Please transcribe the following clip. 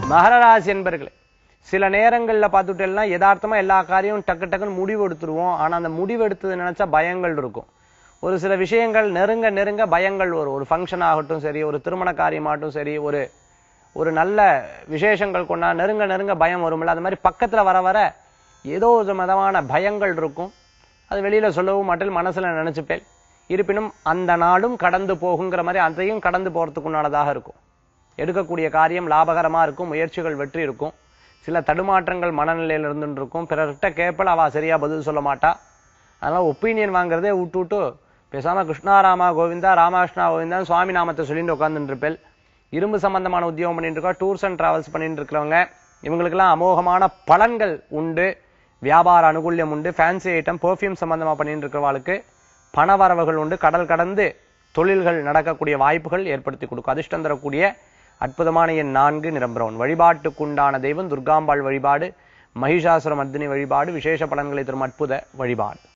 மகர ராசி என்பர்களே, சில நேரங்கள்ல பார்த்துட்டேன்னா யதார்த்தமா எல்லா காரியமும் டக்கு டக்குன்னு முடிவு எடுத்துருவோம். ஆனா அந்த முடிவு எடுத்தது நினைச்சா பயங்கள் இருக்கும். ஒரு சில விஷயங்கள் நெருங்க நெருங்க பயங்கள் வரும். ஒரு ஃபங்க்ஷன் ஆகட்டும் சரி, ஒரு திருமண காரியமாகட்டும் சரி, ஒரு நல்ல விசேஷங்கள் கொண்டா நெருங்க நெருங்க பயம் வரும்ல, அது மாதிரி பக்கத்துல வர வர ஏதோ ஒரு விதமான பயங்கள் இருக்கும். அது வெளியில சொல்லவும் மாட்டேன், மனசுல நினைச்சுப்பேன். இருப்பினும் அந்த நாளும் கடந்து போகுங்கிற மாதிரி அதையும் கடந்து போறதுக்குண்டானதாக இருக்கும். எடுக்கக்கூடிய காரியம் லாபகரமா இருக்கும், முயற்சிகள் வெற்றி இருக்கும். சில தடுமாற்றங்கள் மனநிலையில இருந்துட்டு இருக்கும். பிறர்கிட்ட கேட்பல, அவ சரியா பதில் சொல்ல மாட்டா. அதனால ஒப்பீனியன் வாங்குறதே விட்டு பேசாம கிருஷ்ணாராமா கோவிந்தா, ராமகிருஷ்ணா கோவிந்தான்னு சுவாமி நாமத்தை சொல்லிட்டு உட்கார்ந்துட்டு இருப்பேன். இரும்பு சம்பந்தமான உத்தியோகம் பண்ணிட்டு இருக்கா, டூர்ஸ் அண்ட் டிராவல்ஸ் பண்ணிட்டு இருக்கிறவங்க, இவங்களுக்கெல்லாம் அமோகமான பலன்கள் உண்டு. வியாபார அனுகூல்யம் உண்டு. ஃபேன்சி ஐட்டம், பெர்ஃப்யூம் சம்பந்தமா பண்ணிட்டு இருக்கிறவங்களுக்கு பணவரவுகள் உண்டு. கடல் கடந்து தொழில்கள் நடக்கக்கூடிய வாய்ப்புகள் ஏற்படுத்தி கொடுக்கும். அதிர்ஷ்டம் தரக்கூடிய அற்புதமான எண் 4, நிறம் பிரவுன். வழிபாட்டுக்குண்டான தெய்வம் துர்காம்பாள் வழிபாடு, மகிஷாசுர மர்தினி வழிபாடு விசேஷ பலன்களை தரும் அற்புத வழிபாடு.